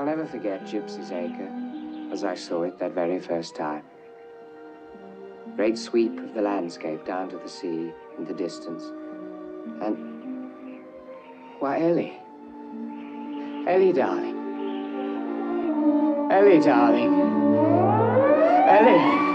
never forget Gypsy's Acre, as I saw it that very first time. Great sweep of the landscape down to the sea in the distance. And, why, Ellie. Ellie, darling. Ellie, darling. Ellie.